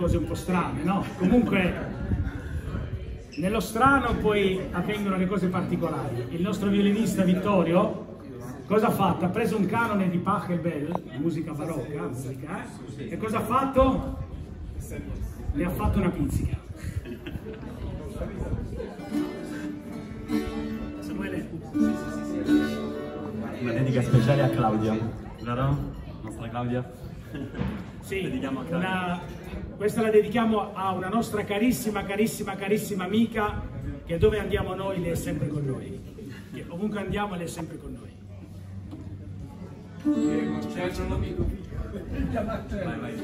cose un po' strane, no? Comunque, nello strano poi avvengono le cose particolari. Il nostro violinista Vittorio, cosa ha fatto? Ha preso un canone di Pachelbel, musica barocca, e cosa ha fatto? Le ha fatto una pizzica. Samuele. Una dedica speciale a Claudia, vero? Nostra Claudia? Sì, questa la dedichiamo a una nostra carissima amica che dove andiamo noi lei è sempre con noi. Che ovunque andiamo lei è sempre con noi. Vai, vai.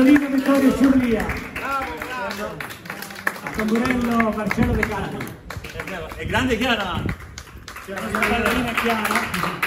violino Vittorio Ciurlia. A tamburello Marcello De Carli. È grande Chiara! C'è una ballerina Chiara.